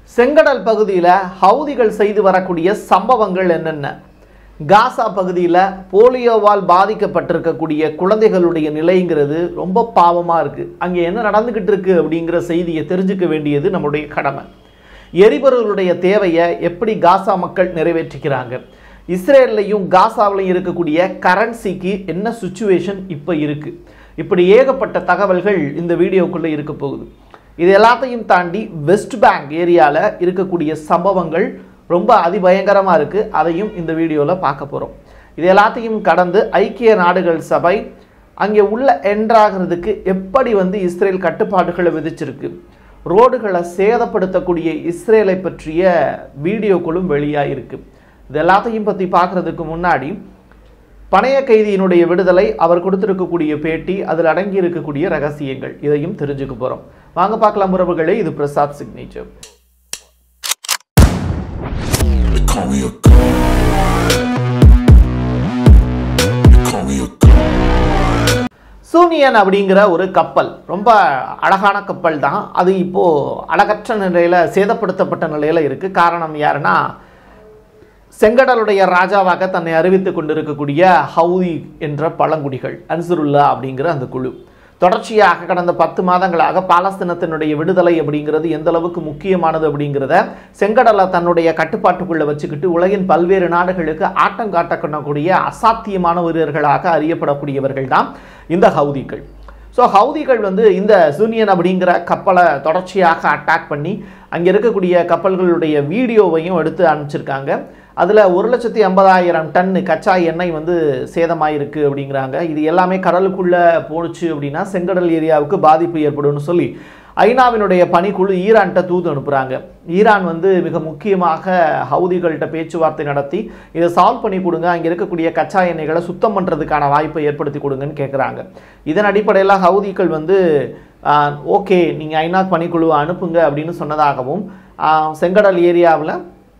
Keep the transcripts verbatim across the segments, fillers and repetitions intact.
செங்கடல் பகுதியில் ஹவுதிகள் செய்து வரக்கூடிய சம்பவங்கள் என்னென்ன? காசா பகுதியில் போலியோவால் பாதிக்கப்பட்டிருக்கக்கூடிய குழந்தைகளுடைய நிலைங்கிறது ரொம்ப பாவமாக இருக்குது. அங்கே என்ன நடந்துக்கிட்டு இருக்கு அப்படிங்கிற செய்தியை தெரிஞ்சுக்க வேண்டியது நம்முடைய கடமை. எரிபொருளுடைய தேவையை எப்படி காசா மக்கள் நிறைவேற்றிக்கிறாங்க? இஸ்ரேல்லையும் காசாவிலையும் இருக்கக்கூடிய கரன்சிக்கு என்ன சுச்சுவேஷன் இப்போ இருக்குது? இப்படி ஏகப்பட்ட தகவல்கள் இந்த வீடியோக்குள்ளே இருக்க போகுது. இது எல்லாத்தையும் தாண்டி வெஸ்ட் பேங்க் ஏரியாவில் இருக்கக்கூடிய சம்பவங்கள் ரொம்ப அதிபயங்கரமாக இருக்குது. அதையும் இந்த வீடியோவில் பார்க்க போகிறோம். இது எல்லாத்தையும் கடந்து ஐக்கிய நாடுகள் சபை அங்கே உள்ள என்ட்ராகிறதுக்கு எப்படி வந்து இஸ்ரேல் கட்டுப்பாடுகளை விதிச்சிருக்கு, ரோடுகளை சேதப்படுத்தக்கூடிய இஸ்ரேலை பற்றிய வீடியோக்களும் வெளியாக இருக்குது. இது எல்லாத்தையும் பற்றி பார்க்குறதுக்கு முன்னாடி பணைய கைதியினுடைய விடுதலை, அவர் கொடுத்திருக்கக்கூடிய பேட்டி, அதில் அடங்கி இருக்கக்கூடிய ரகசியங்கள், இதையும் தெரிஞ்சுக்க போகிறோம். வாங்க பார்க்கலாம் உறவுகளே. இது பிரசாத் சிக்னேச்சர். சூனியன் அப்படிங்கிற ஒரு கப்பல், ரொம்ப அழகான கப்பல் தான். அது இப்போது அழகற்ற நிலையில், சேதப்படுத்தப்பட்ட நிலையில் இருக்குது. காரணம் யாருன்னா, செங்கடலுடைய ராஜாவாக தன்னை அறிவித்துக் கொண்டிருக்கக்கூடிய ஹவுதி என்ற பழங்குடிகள், அன்சருல்லா அப்படிங்கிற அந்த குழு தொடர்ச்சியாக கடந்த பத்து மாதங்களாக பாலஸ்தீனத்தினுடைய விடுதலை அப்படிங்கிறது எந்த அளவுக்கு முக்கியமானது அப்படிங்கிறத செங்கடலை தன்னுடைய கட்டுப்பாட்டுக்குள்ளே வச்சுக்கிட்டு உலகின் பல்வேறு நாடுகளுக்கு ஆட்டம் காட்டக்கூடிய அசாத்தியமான வீரர்களாக அறியப்படக்கூடியவர்கள் தான் இந்த ஹவுதிகள். ஸோ ஹவுதிகள் வந்து இந்த சூனியன் அப்படிங்கிற கப்பலை தொடர்ச்சியாக அட்டாக் பண்ணி அங்கே இருக்கக்கூடிய கப்பல்களுடைய வீடியோவையும் எடுத்து அனுப்பிச்சிருக்காங்க. அதில் ஒரு லட்சத்தி ஐம்பதாயிரம் டன் கச்சா எண்ணெய் வந்து சேதமாயிருக்கு அப்படிங்கிறாங்க. இது எல்லாமே கடலுக்குள்ளே போணுச்சு அப்படின்னா செங்கடல் ஏரியாவுக்கு பாதிப்பு ஏற்படும்னு சொல்லி ஐநாவினுடைய பணிக்குழு ஈரான்கிட்ட தூது அனுப்புகிறாங்க. ஈரான் வந்து மிக முக்கியமாக ஹவுதிகள்கிட்ட பேச்சுவார்த்தை நடத்தி இதை சால்வ் பண்ணி கொடுங்க, அங்கே இருக்கக்கூடிய கச்சா எண்ணெய்களை சுத்தம் பண்ணுறதுக்கான வாய்ப்பை ஏற்படுத்தி கொடுங்கன்னு கேட்குறாங்க. இதன் அடிப்படையில் ஹவுதிகள் வந்து ஓகே, நீங்கள் ஐநா பணிக்குழுவை அனுப்புங்க அப்படின்னு சொன்னதாகவும், செங்கடல் ஏரியாவில்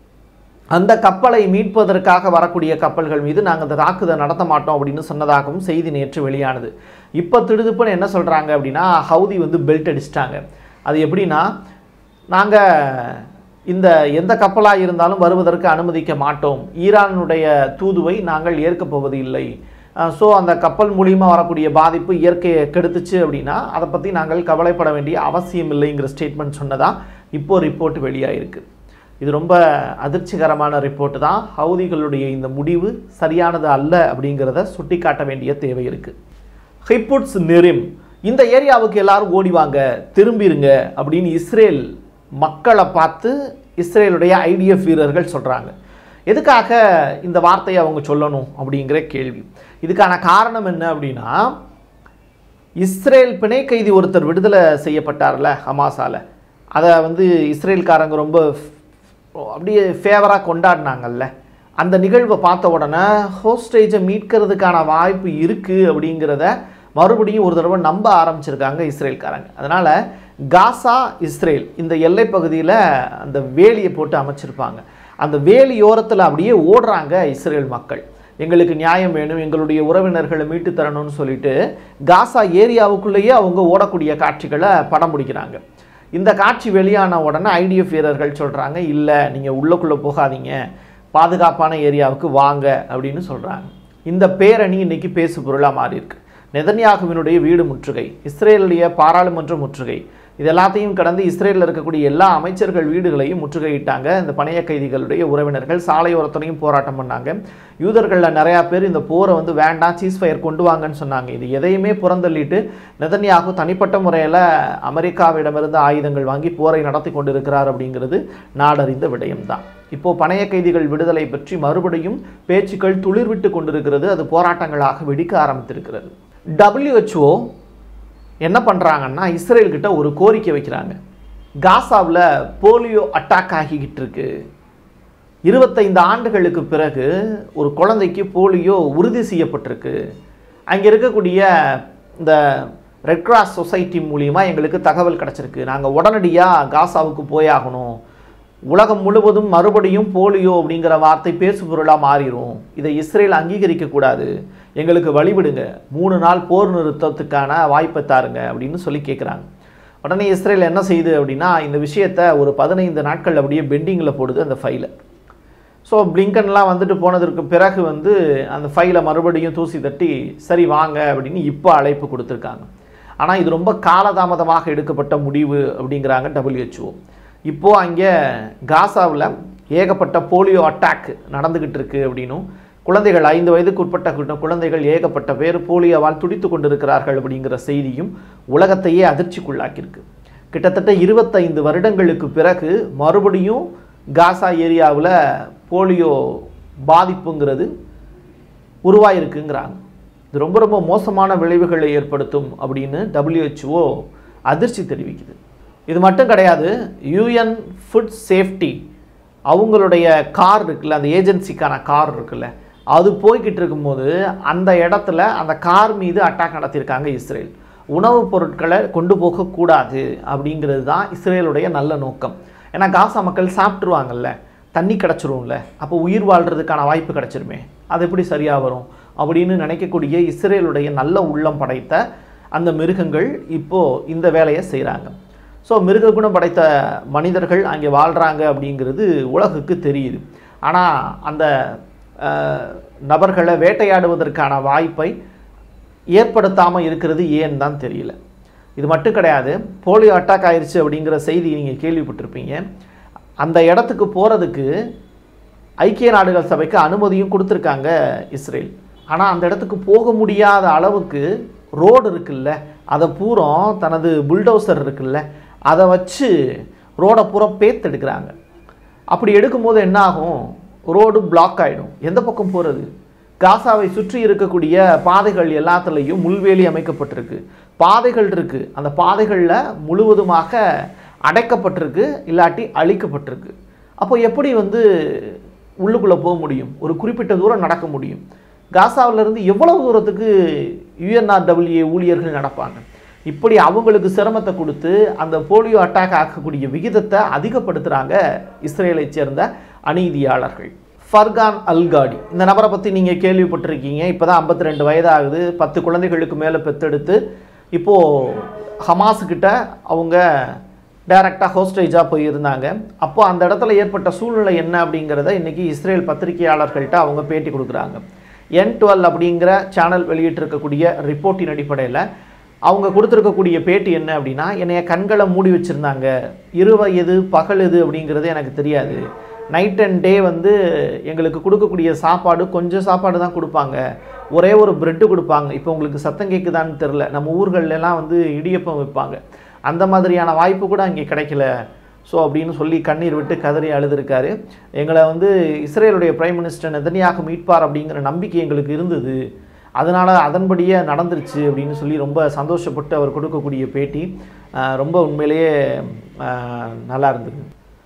அந்த கப்பலை மீட்பதற்காக வரக்கூடிய கப்பல்கள் மீது நாங்கள் அந்த தாக்குதல் நடத்த மாட்டோம் அப்படின்னு சொன்னதாகவும் செய்தி நேற்று வெளியானது. இப்போ திடுதுப்புன்னு என்ன சொல்கிறாங்க அப்படின்னா, ஹவுதி வந்து பெல்ட் அடிச்சிட்டாங்க. அது எப்படின்னா, நாங்கள் இந்த எந்த கப்பலாக இருந்தாலும் வருவதற்கு அனுமதிக்க மாட்டோம், ஈரானுடைய தூதுவை நாங்கள் ஏற்கப் போவது இல்லை. ஸோ அந்த கப்பல் மூலியமாக வரக்கூடிய பாதிப்பு இயற்கையை கெடுத்துச்சு அப்படின்னா அதை பற்றி நாங்கள் கவலைப்பட வேண்டிய அவசியம் இல்லைங்கிற ஸ்டேட்மெண்ட் சொன்னதாக இப்போது ரிப்போர்ட் வெளியாகிருக்கு. இது ரொம்ப அதிர்ச்சிகரமான ரிப்போர்ட்டு தான். ஹவுதிகளுடைய இந்த முடிவு சரியானது அல்ல அப்படிங்கிறத சுட்டி காட்ட வேண்டிய தேவை இருக்குது. ஹிப்புட்ஸ் நெரிம், இந்த ஏரியாவுக்கு எல்லாரும் ஓடிவாங்க, திரும்பிடுங்க அப்படின்னு இஸ்ரேல் மக்களை பார்த்து இஸ்ரேலுடைய ஐடிஎஃப் வீரர்கள் சொல்கிறாங்க. எதுக்காக இந்த வார்த்தையை அவங்க சொல்லணும் அப்படிங்கிற கேள்வி. இதுக்கான காரணம் என்ன அப்படின்னா, இஸ்ரேல் பிணை கைதி ஒருத்தர் விடுதலை செய்யப்பட்டார்ல ஹமாஸால், அதை வந்து இஸ்ரேல்காரங்க ரொம்ப அப்படியே ஃபேவராக கொண்டாடினாங்கல்ல. அந்த நிகழ்வை பார்த்த உடனே ஹோஸ்டேஜை மீட்கிறதுக்கான வாய்ப்பு இருக்குது அப்படிங்கிறத மறுபடியும் ஒரு தடவை நம்ப ஆரம்பிச்சிருக்காங்க இஸ்ரேல்காரங்க. அதனால் காசா இஸ்ரேல் இந்த எல்லை பகுதியில் அந்த வேலியை போட்டு அமைச்சிருப்பாங்க. அந்த வேலியோரத்தில் அப்படியே ஓடுறாங்க இஸ்ரேல் மக்கள். எங்களுக்கு நியாயம் வேணும், எங்களுடைய உறவினர்களை மீட்டு தரணும்னு சொல்லிட்டு காசா ஏரியாவுக்குள்ளேயே அவங்க ஓடக்கூடிய காட்சிகளை படம் பிடிக்கிறாங்க. இந்த காட்சி வெளியான உடனே ஐடிஎஃப் வீரர்கள் சொல்கிறாங்க, இல்லை நீங்கள் உள்ளக்குள்ளே போகாதீங்க, பாதுகாப்பான ஏரியாவுக்கு வாங்க அப்படின்னு சொல்கிறாங்க. இந்த பேரணி இன்றைக்கி பேசு பொருளாக மாறி இருக்கு. நெதன்யாகுவினுடைய வீடு முற்றுகை, இஸ்ரேலுடைய பாராளுமன்ற முற்றுகை, இது எல்லாத்தையும் கடந்து இஸ்ரேலில் இருக்கக்கூடிய எல்லா அமைச்சர்கள் வீடுகளையும் முற்றுகையிட்டாங்க. இந்த பணைய கைதிகளுடைய உறவினர்கள் சாலையோரத்துலையும் போராட்டம் பண்ணாங்க. யூதர்களில் நிறையா பேர் இந்த போரை வந்து வேண்டாம், சீஸ் ஃபயர் கொண்டு வாங்கன்னு சொன்னாங்க. இது எதையுமே புறந்தள்ளிட்டு நெதன்யாகு தனிப்பட்ட முறையில் அமெரிக்காவிடமிருந்து ஆயுதங்கள் வாங்கி போரை நடத்தி கொண்டிருக்கிறார் அப்படிங்கிறது நாடறிந்த விடயம்தான். இப்போது பணைய கைதிகள் விடுதலை பற்றி மறுபடியும் பேச்சுக்கள் துளிர்விட்டு கொண்டிருக்கிறது. அது போராட்டங்களாக வெடிக்க ஆரம்பித்திருக்கிறது. டபிள்யூஹெச்ஓ என்ன பண்ணுறாங்கன்னா, இஸ்ரேல்கிட்ட ஒரு கோரிக்கை வைக்கிறாங்க. காசாவில் போலியோ அட்டாக் ஆகிக்கிட்டு இருக்கு. இருபத்தைந்து ஆண்டுகளுக்கு பிறகு ஒரு குழந்தைக்கு போலியோ உறுதி செய்யப்பட்டிருக்கு. அங்கே இருக்கக்கூடிய இந்த ரெட் கிராஸ் சொசைட்டி மூலியமாக எங்களுக்கு தகவல் கிடச்சிருக்கு. நாங்கள் உடனடியாக காசாவுக்கு போயாகணும். உலகம் முழுவதும் மறுபடியும் போலியோ அப்படிங்கிற வார்த்தை பேசு பொருளாக மாறிடும். இதை இஸ்ரேல் அங்கீகரிக்கக்கூடாது, எங்களுக்கு வழிவிடுங்க, மூணு நாள் போர் நிறுத்தத்துக்கான வாய்ப்பை தாருங்க அப்படின்னு சொல்லி கேட்குறாங்க. உடனே இஸ்ரேல் என்ன செய்யுது அப்படின்னா இந்த விஷயத்தை ஒரு பதினைந்து நாட்கள் அப்படியே பெண்டிங்கில் போடுது அந்த ஃபைலை. ஸோ பிளிங்கன்லாம் வந்துட்டு போனதற்கு பிறகு வந்து அந்த ஃபைலை மறுபடியும் தூசி தட்டி சரி வாங்க அப்படின்னு இப்போ அழைப்பு கொடுத்துருக்காங்க. ஆனால் இது ரொம்ப காலதாமதமாக எடுக்கப்பட்ட முடிவு அப்படிங்கிறாங்க டபிள்யூஹெச்ஓ. இப்போது அங்கே காசாவில் ஏகப்பட்ட போலியோ அட்டாக் நடந்துக்கிட்டு இருக்குது அப்படின்னும், குழந்தைகள் ஐந்து வயதுக்கு உட்பட்ட குழந்தைகள் ஏகப்பட்ட பேர் போலியோவால் துடித்து கொண்டிருக்கிறார்கள் அப்படிங்கிற செய்தியும் உலகத்தையே அதிர்ச்சிக்குள்ளாக்கியிருக்கு. கிட்டத்தட்ட இருபத்தைந்து வருடங்களுக்கு பிறகு மறுபடியும் காசா ஏரியாவில் போலியோ பாதிப்புங்கிறது உருவாயிருக்குங்கிறாங்க. இது ரொம்ப ரொம்ப மோசமான விளைவுகளை ஏற்படுத்தும் அப்படின்னு டபிள்யூஹெச்ஓ அதிர்ச்சி தெரிவிக்குது. இது மட்டும் கிடையாது, யூஎன் ஃபுட் சேஃப்டி அவங்களுடைய கார் இருக்குல்ல, அந்த ஏஜென்சிக்கான கார் இருக்குல்ல, அது போய்கிட்டு இருக்கும்போது அந்த இடத்துல அந்த கார் மீது அட்டாக் நடத்தியிருக்காங்க இஸ்ரேல். உணவுப் பொருட்களை கொண்டு போகக்கூடாது அப்படிங்கிறது தான் இஸ்ரேலுடைய நல்ல நோக்கம். ஏன்னா காசா மக்கள் சாப்பிட்ருவாங்கல்ல, தண்ணி கிடச்சிரும்ல, அப்போ உயிர் வாழ்கிறதுக்கான வாய்ப்பு கிடச்சிருமே, அது எப்படி சரியாக வரும் அப்படின்னு நினைக்கக்கூடிய இஸ்ரேலுடைய நல்ல உள்ளம் படைத்த அந்த மிருகங்கள் இப்போது இந்த வேலையை செய்கிறாங்க. ஸோ மிருக குணம் படைத்த மனிதர்கள் அங்கே வாழ்கிறாங்க அப்படிங்கிறது உலகுக்கு தெரியுது. ஆனால் அந்த நபர்களை வேட்டையாடுவதற்கான வாய்ப்பை ஏற்படுத்தாமல் இருக்கிறது ஏன்னு தான் தெரியல. இது மட்டும் கிடையாது, போலியோ அட்டாக் ஆயிடுச்சு அப்படிங்கிற செய்தி நீங்கள் கேள்விப்பட்டிருப்பீங்க. அந்த இடத்துக்கு போகிறதுக்கு ஐக்கிய நாடுகள் சபைக்கு அனுமதியும் கொடுத்துருக்காங்க இஸ்ரேல். ஆனால் அந்த இடத்துக்கு போக முடியாத அளவுக்கு ரோடு இருக்குல்ல, அதை பூரா தனது புல்டோசர் இருக்குல்ல, அதை வச்சு ரோடை பூரா பேத்தெடுக்கிறாங்க. அப்படி எடுக்கும்போது என்ன ஆகும், ரோடு பிளாக் ஆகிடும். எந்த பக்கம் போகிறது? காசாவை சுற்றி இருக்கக்கூடிய பாதைகள் எல்லாத்துலேயும் முள்வேலி அமைக்கப்பட்டிருக்கு, பாதைகள் இருக்குது, அந்த பாதைகளில் முழுவதுமாக அடைக்கப்பட்டிருக்கு, இல்லாட்டி அழிக்கப்பட்டிருக்கு. அப்போ எப்படி வந்து உள்ளுக்குள்ளே போக முடியும்? ஒரு குறிப்பிட்ட தூரம் நடக்க முடியும். காசாவிலேருந்து எவ்வளவு தூரத்துக்கு யுஎன்ஆர்டபிள்யூஏ ஊழியர்கள் நடப்பாங்க? இப்படி அவங்களுக்கு சிரமத்தை கொடுத்து அந்த போலியோ அட்டாக் ஆகக்கூடிய விகிதத்தை அதிகப்படுத்துகிறாங்க இஸ்ரேலை சேர்ந்த அநீதியாளர்கள். ஃபர்கான் அல்காடி இந்த நபரை பற்றி நீங்கள் கேள்விப்பட்டிருக்கீங்க. இப்போ தான் ஐம்பத்தி ரெண்டு வயதாகுது. பத்து குழந்தைகளுக்கு மேலே பெற்றெடுத்து இப்போது ஹமாஸுக்கிட்ட அவங்க டைரெக்டாக ஹோஸ்டேஜாக போயிருந்தாங்க. அப்போ அந்த இடத்துல ஏற்பட்ட சூழ்நிலை என்ன அப்படிங்கிறத இன்றைக்கி இஸ்ரேல் பத்திரிகையாளர்கள்ட்ட அவங்க பேட்டி கொடுக்குறாங்க. என் டுவெல் அப்படிங்கிற சேனல் வெளியிட்டிருக்கக்கூடிய ரிப்போர்ட்டின் அடிப்படையில் அவங்க கொடுத்துருக்கக்கூடிய பேட்டி என்ன அப்படின்னா, என்னைய கண்களை மூடி வச்சுருந்தாங்க, இரவு எது பகல் எது அப்படிங்கிறது எனக்கு தெரியாது, நைட் அண்ட் டே வந்து எங்களுக்கு கொடுக்கக்கூடிய சாப்பாடு கொஞ்சம் சாப்பாடு தான் கொடுப்பாங்க, ஒரே ஒரு ப்ரெட்டு கொடுப்பாங்க. இப்போ உங்களுக்கு சத்தம் கேட்குதான்னு தெரில, நம்ம ஊர்களெல்லாம் வந்து இடியப்பம் வைப்பாங்க, அந்த மாதிரியான வாய்ப்பு கூட அங்கே கிடைக்கல. ஸோ அப்படின்னு சொல்லி கண்ணீர் விட்டு கதறி அழுதுருக்காரு. எங்களை வந்து இஸ்ரேலுடைய பிரைம் மினிஸ்டர் நெதன்யாகு மீட்பார் அப்படிங்கிற நம்பிக்கை எங்களுக்கு இருந்தது, அதனால் அதன்படியே நடந்துருச்சு அப்படின்னு சொல்லி ரொம்ப சந்தோஷப்பட்டு அவர் கொடுக்கக்கூடிய பேட்டி ரொம்ப உண்மையிலேயே நல்லா இருந்தது.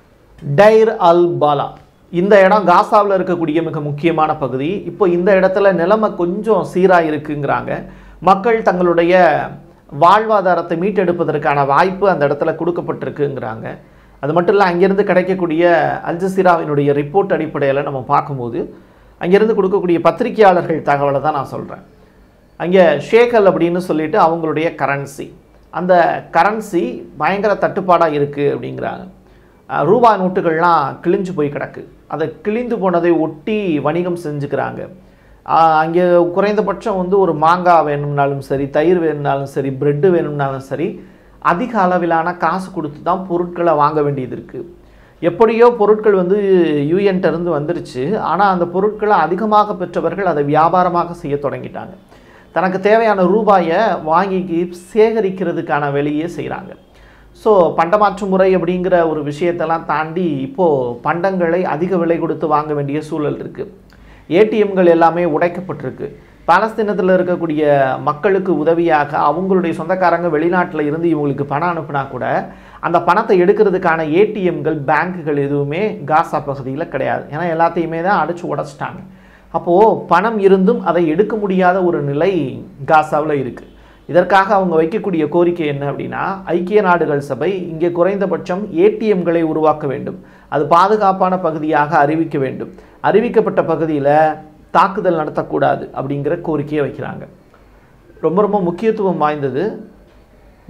டைர் அல் பாலா இந்த இடம் காசாவில் இருக்கக்கூடிய மிக முக்கியமான பகுதி. இப்போ இந்த இடத்துல நிலைமை கொஞ்சம் சீராக இருக்குங்கிறாங்க. மக்கள் தங்களுடைய வாழ்வாதாரத்தை மீட்டெடுப்பதற்கான வாய்ப்பு அந்த இடத்துல கொடுக்கப்பட்டிருக்குங்கிறாங்க. அது மட்டும் இல்லை, அங்கேருந்து கிடைக்கக்கூடிய அல் ஜசீராவினுடைய ரிப்போர்ட் அடிப்படையில் நம்ம பார்க்கும்போது அங்கேருந்து கொடுக்கக்கூடிய பத்திரிகையாளர்கள் தகவலை தான் நான் சொல்கிறேன். அங்கே ஷேக்கல் அப்படின்னு சொல்லிட்டு அவங்களுடைய கரன்சி, அந்த கரன்சி பயங்கர தட்டுப்பாடாக இருக்குது அப்படிங்கிறாங்க. ரூபாய் நோட்டுகள்லாம் கிழிஞ்சு போய் கிடக்கு, அதை கிழிந்து போனதை ஒட்டி வணிகம் செஞ்சுக்கிறாங்க. அங்கே குறைந்தபட்சம் வந்து ஒரு மாங்காய் வேணும்னாலும் சரி, தயிர் வேணும்னாலும் சரி, ப்ரெட்டு வேணும்னாலும் சரி, அதிக அளவிலான காசு கொடுத்து தான் பொருட்களை வாங்க வேண்டியது இருக்குது. எப்படியோ பொருட்கள் வந்து யூஎன்கிட்டருந்து வந்துருச்சு, ஆனால் அந்த பொருட்களை அதிகமாக பெற்றவர்கள் அதை வியாபாரமாக செய்ய தொடங்கிட்டாங்க. தனக்கு தேவையான ரூபாயை வாங்கி சேகரிக்கிறதுக்கான வேலையே செய்கிறாங்க. ஸோ பண்டமாற்று முறை அப்படிங்கிற ஒரு விஷயத்தெல்லாம் தாண்டி இப்போது பண்டங்களை அதிக விலை கொடுத்து வாங்க வேண்டிய சூழல் இருக்குது. ஏடிஎம்கள் எல்லாமே உடைக்கப்பட்டிருக்கு. பாலஸ்தீனத்தில் இருக்கக்கூடிய மக்களுக்கு உதவியாக அவங்களுடைய சொந்தக்காரங்க வெளிநாட்டில் இருந்து இவங்களுக்கு பணம் அனுப்புனா கூட அந்த பணத்தை எடுக்கிறதுக்கான ஏடிஎம்கள் பேங்க்குகள் எதுவுமே காசா பகுதியில் கிடையாது. ஏன்னா எல்லாத்தையுமே தான் அடித்து உடச்சிட்டாங்க. அப்போது பணம் இருந்தும் அதை எடுக்க முடியாத ஒரு நிலை காசாவில் இருக்குது. இதற்காக அவங்க வைக்கக்கூடிய கோரிக்கை என்ன அப்படின்னா, ஐக்கிய நாடுகள் சபை இங்கே குறைந்தபட்சம் ஏடிஎம்களை உருவாக்க வேண்டும், அது பாதுகாப்பான பகுதியாக அறிவிக்க வேண்டும், அறிவிக்கப்பட்ட பகுதியில் தாக்குதல் நடத்தக்கூடாது அப்படிங்கிற கோரிக்கையை வைக்கிறாங்க. ரொம்ப ரொம்ப முக்கியத்துவம் வாய்ந்தது.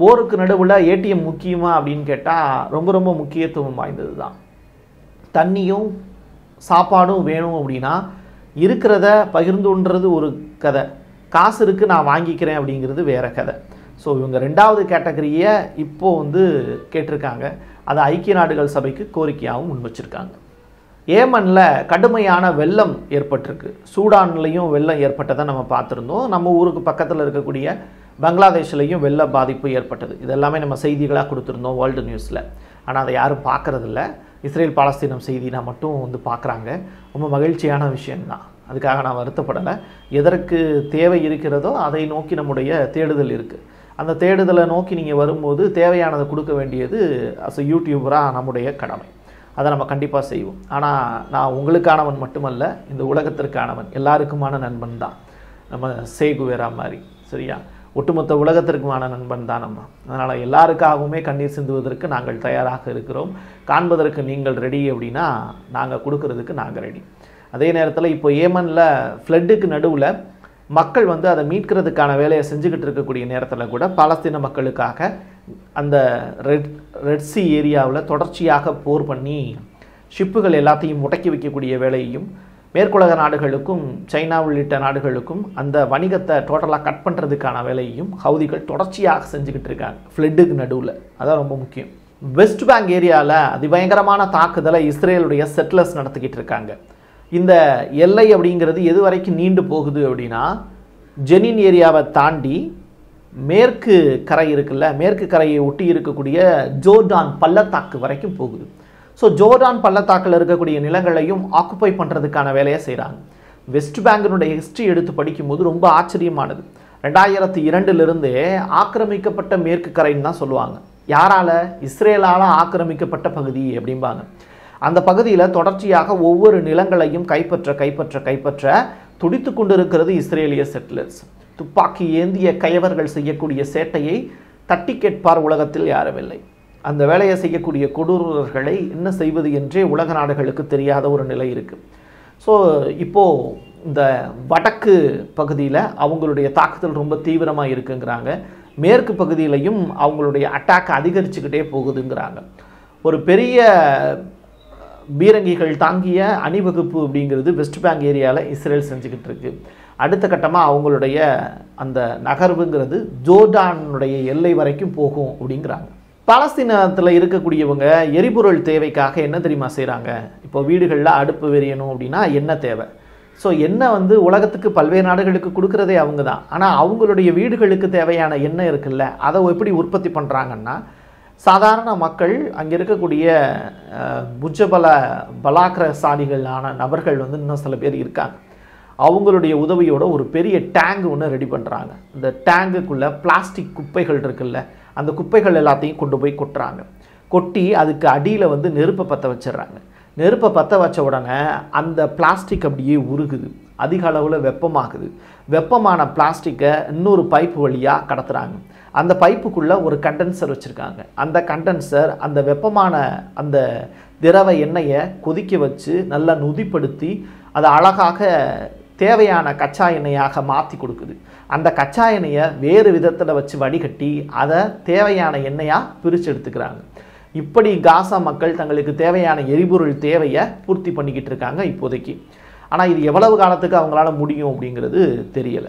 போருக்கு நடுவில் ஏடிஎம் முக்கியமா அப்படின்னு கேட்டால் ரொம்ப ரொம்ப முக்கியத்துவம் வாய்ந்தது தான். தண்ணியும் சாப்பாடும் வேணும் அப்படின்னா இருக்கிறத பகிர்ந்துன்றது ஒரு கதை, காசு இருக்குது நான் வாங்கிக்கிறேன் அப்படிங்கிறது வேறு கதை. ஸோ இவங்க ரெண்டாவது கேட்டகரியை இப்போது வந்து கேட்டிருக்காங்க. அதை ஐக்கிய நாடுகள் சபைக்கு கோரிக்கையாகவும் முன் வச்சுருக்காங்க. ஏமனில் கடுமையான வெள்ளம் ஏற்பட்டிருக்கு. சூடான்லேயும் வெள்ளம் ஏற்பட்டதை நம்ம பார்த்துருந்தோம். நம்ம ஊருக்கு பக்கத்தில் இருக்கக்கூடிய பங்களாதேஷ்லேயும் வெள்ள பாதிப்பு ஏற்பட்டது. இதெல்லாமே நம்ம செய்திகளாக கொடுத்துருந்தோம் வேர்ல்டு நியூஸில். ஆனால் அதை யாரும் பார்க்குறதில்ல. இஸ்ரேல் பாலஸ்தீனம் செய்தினா மட்டும் வந்து பார்க்குறாங்க. ரொம்ப மகிழ்ச்சியான விஷயம்தான். அதுக்காக நான் வருத்தப்படலை. எதற்கு தேவை இருக்கிறதோ அதை நோக்கி நம்முடைய தேடுதல் இருக்குது. அந்த தேடுதலை நோக்கி நீங்கள் வரும்போது தேவையானதை கொடுக்க வேண்டியது அஸ் அ யூடியூபராக நம்முடைய கடமை. அதை நம்ம கண்டிப்பாக செய்வோம். ஆனால் நான் உங்களுக்கானவன் மட்டுமல்ல, இந்த உலகத்திற்கானவன், எல்லாருக்குமான நண்பன் தான் நம்ம சேகுவேரா மாதிரி. சரியா? ஒட்டுமொத்த உலகத்திற்குமான நண்பன் தான் நம்ம. அதனால் எல்லாருக்காகவுமே கண்ணீர் சிந்துவதற்கு நாங்கள் தயாராக இருக்கிறோம். காண்பதற்கு நீங்கள் ரெடி அப்படின்னா நாங்கள் கொடுக்கறதுக்கு நாங்கள் ரெடி. அதே நேரத்தில் இப்போ ஏமனில் ஃப்ளட்டுக்கு நடுவில் மக்கள் வந்து அதை மீட்கிறதுக்கான வேலையை செஞ்சுக்கிட்டு இருக்கக்கூடிய நேரத்தில் கூட பாலஸ்தீன மக்களுக்காக அந்த ரெட் ரெட்சி ஏரியாவில் தொடர்ச்சியாக போர் பண்ணி ஷிப்புகள் எல்லாத்தையும் முடக்கி வைக்கக்கூடிய வேலையையும், மேற்குலக நாடுகளுக்கும் சைனா உள்ளிட்ட நாடுகளுக்கும் அந்த வணிகத்தை டோட்டலாக கட் பண்ணுறதுக்கான வேலையையும் ஹவுதிகள் தொடர்ச்சியாக செஞ்சுக்கிட்டு இருக்காங்க ஃப்ளட்டுக்கு நடுவில். அதான் ரொம்ப முக்கியம். வெஸ்ட் பேங்க் ஏரியாவில் அதிபயங்கரமான தாக்குதலை இஸ்ரேலுடைய செட்டிலர்ஸ் நடத்திக்கிட்டு இருக்காங்க. இந்த எல்லை அப்படிங்கிறது எது வரைக்கும் நீண்டு போகுது அப்படின்னா, ஜெனின் ஏரியாவை தாண்டி மேற்கு கரை இருக்குல்ல, மேற்கு கரையை ஒட்டி இருக்கக்கூடிய ஜோர்டான் பள்ளத்தாக்கு வரைக்கும் போகுது. ஸோ ஜோர்டான் பள்ளத்தாக்கில் இருக்கக்கூடிய நிலங்களையும் ஆக்குப்பை பண்ணுறதுக்கான வேலையை செய்கிறாங்க. வெஸ்ட் பேங்கினுடைய ஹிஸ்ட்ரி எடுத்து படிக்கும்போது ரொம்ப ஆச்சரியமானது. ரெண்டாயிரத்தி இரண்டுலேருந்தே ஆக்கிரமிக்கப்பட்ட மேற்கு கரைன்னு தான் சொல்லுவாங்க. யாரால்? இஸ்ரேலால் ஆக்கிரமிக்கப்பட்ட பகுதி அப்படிம்பாங்க. அந்த பகுதியில் தொடர்ச்சியாக ஒவ்வொரு நிலங்களையும் கைப்பற்ற கைப்பற்ற கைப்பற்ற துடித்து கொண்டிருக்கிறது இஸ்ரேலிய செட்டிலர்ஸ். துப்பாக்கி ஏந்திய கயவர்கள் செய்யக்கூடிய சேட்டையை தட்டி கேட்பார் உலகத்தில் யாருமில்லை. அந்த வேலையை செய்யக்கூடிய கொடூரர்களை என்ன செய்வது என்றே உலக நாடுகளுக்கு தெரியாத ஒரு நிலை இருக்குது. ஸோ இப்போது இந்த வடக்கு பகுதியில் அவங்களுடைய தாக்குதல் ரொம்ப தீவிரமாக இருக்குங்கிறாங்க. மேற்கு பகுதியிலையும் அவங்களுடைய அட்டாக் அதிகரிச்சுக்கிட்டே போகுதுங்கிறாங்க. ஒரு பெரிய பீரங்கிகள் தாங்கிய அணிவகுப்பு அப்படிங்கிறது வெஸ்ட் பேங்க் ஏரியாவில் இஸ்ரேல் செஞ்சுக்கிட்டு இருக்கு. அடுத்த கட்டமாக அவங்களுடைய அந்த நகர்வுங்கிறது ஜோர்டானுடைய எல்லை வரைக்கும் போகும் அப்படிங்கிறாங்க. பாலஸ்தீனத்தில் இருக்கக்கூடியவங்க எரிபொருள் தேவைக்காக என்ன தெரியுமா செய்கிறாங்க? இப்போ வீடுகளில் அடுப்பு வெறியணும் அப்படின்னா என்ன தேவை? ஸோ எண்ணெய் வந்து உலகத்துக்கு பல்வேறு நாடுகளுக்கு கொடுக்குறதே அவங்க தான். ஆனால் அவங்களுடைய வீடுகளுக்கு தேவையான எண்ணெய் இருக்குல்ல, அதை எப்படி உற்பத்தி பண்ணுறாங்கன்னா, சாதாரண மக்கள் அங்கே இருக்கக்கூடிய புஜபல பலாக்கிரசாலிகளான நபர்கள் வந்து இன்னும் சில பேர் இருக்காங்க. அவங்களுடைய உதவியோட ஒரு பெரிய டேங்க் ஒன்று ரெடி பண்ணுறாங்க. இந்த டேங்குக்குள்ளே பிளாஸ்டிக் குப்பைகள் இருக்குல்ல, அந்த குப்பைகள் எல்லாத்தையும் கொண்டு போய் கொட்டுறாங்க. கொட்டி அதுக்கு அடியில் வந்து நெருப்பை பற்ற வச்சிடுறாங்க. நெருப்பை பற்ற வச்ச உடனே அந்த பிளாஸ்டிக் அப்படியே உருகுது, அதிக அளவில் வெப்பமாகுது. வெப்பமான பிளாஸ்டிக்கை இன்னொரு பைப்பு வழியாக கடத்துகிறாங்க. அந்த பைப்புக்குள்ளே ஒரு கண்டென்சர் வச்சுருக்காங்க. அந்த கண்டென்சர் அந்த வெப்பமான அந்த திரவ எண்ணெயை கொதிக்க வச்சு நல்லா நுதிப்படுத்தி அதை அழகாக தேவையான கச்சா எண்ணெயாக மாற்றி கொடுக்குது. அந்த கச்சா எண்ணெயை வேறு விதத்தில் வச்சு வடிகட்டி அதை தேவையான எண்ணெயாக பிரித்து எடுத்துக்கிறாங்க. இப்படி காசா மக்கள் தங்களுக்கு தேவையான எரிபொருள் தேவையை பூர்த்தி பண்ணிக்கிட்டு இருக்காங்க இப்போதைக்கு. ஆனால் இது எவ்வளவு காலத்துக்கு அவங்களால முடியும் அப்படிங்கிறது தெரியலை.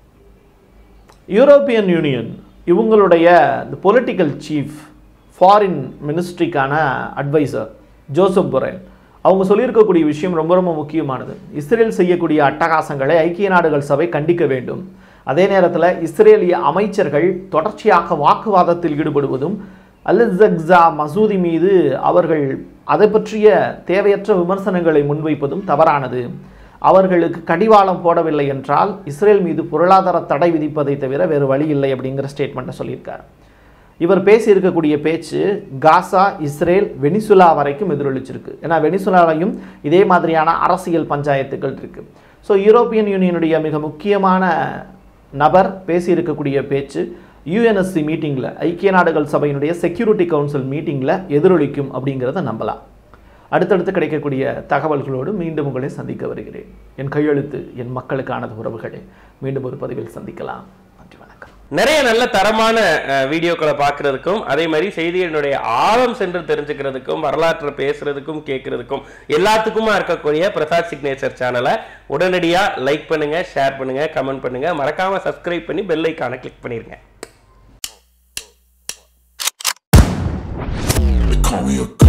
யூரோப்பியன் யூனியன் இவங்களுடைய இந்த பொலிட்டிக்கல் சீஃப் ஃபாரின் மினிஸ்ட்ரிக்கான அட்வைசர் ஜோசப் பொரெல் அவங்க சொல்லியிருக்கக்கூடிய விஷயம் ரொம்ப ரொம்ப முக்கியமானது. இஸ்ரேல் செய்யக்கூடிய அட்டகாசங்களை ஐக்கிய நாடுகள் சபை கண்டிக்க வேண்டும். அதே நேரத்தில் இஸ்ரேலிய அமைச்சர்கள் தொடர்ச்சியாக வாக்குவாதத்தில் ஈடுபடுவதும், அல்-அக்ஸா மசூதி மீது அவர்கள் அதை பற்றிய தேவையற்ற விமர்சனங்களை முன்வைப்பதும் தவறானது. அவர்களுக்கு கடிவாளம் போடவில்லை என்றால் இஸ்ரேல் மீது பொருளாதார தடை விதிப்பதை தவிர வேறு வழி இல்லை அப்படிங்கிற ஸ்டேட்மெண்ட்டை சொல்லியிருக்கார். இவர் பேசியிருக்கக்கூடிய பேச்சு காசா, இஸ்ரேல், வெனிசுலா வரைக்கும் எதிரொலிச்சிருக்கு. ஏன்னா வெனிசுலாவையும் இதே மாதிரியான அரசியல் பஞ்சாயத்துகள் இருக்குது. ஸோ யூரோப்பியன் யூனியனுடைய மிக முக்கியமான நபர் பேசியிருக்கக்கூடிய பேச்சு யூஎன்எஸ்சி மீட்டிங்கில், ஐக்கிய நாடுகள் சபையினுடைய செக்யூரிட்டி கவுன்சில் மீட்டிங்கில் எதிரொலிக்கும் அப்படிங்கிறத நம்பலாம். அடுத்தடுத்து கிடைக்கக்கூடிய தகவல்களோடு மீண்டும் உங்களை சந்திக்க வருகிறேன். என் கையெழுத்து என் மக்களுக்கானது உறவுகளே. மீண்டும் ஒரு பதிவில் சந்திக்கலாம். நன்றி, வணக்கம். நிறைய நல்ல தரமான வீடியோக்களை பார்க்கறதுக்கும் அதே மாதிரி செய்திகளினுடைய ஆழம் சென்று தெரிஞ்சுக்கிறதுக்கும் வரலாற்றை பேசுறதுக்கும் கேட்கறதுக்கும் எல்லாத்துக்குமா இருக்கக்கூடிய பிரசாத் சிக்னேச்சர் சேனலை உடனடியா லைக் பண்ணுங்க, ஷேர் பண்ணுங்க, கமெண்ட் பண்ணுங்க, மறக்காம சப்ஸ்கிரைப் பண்ணி பெல் ஐகானை கிளிக் பண்ணிருங்க.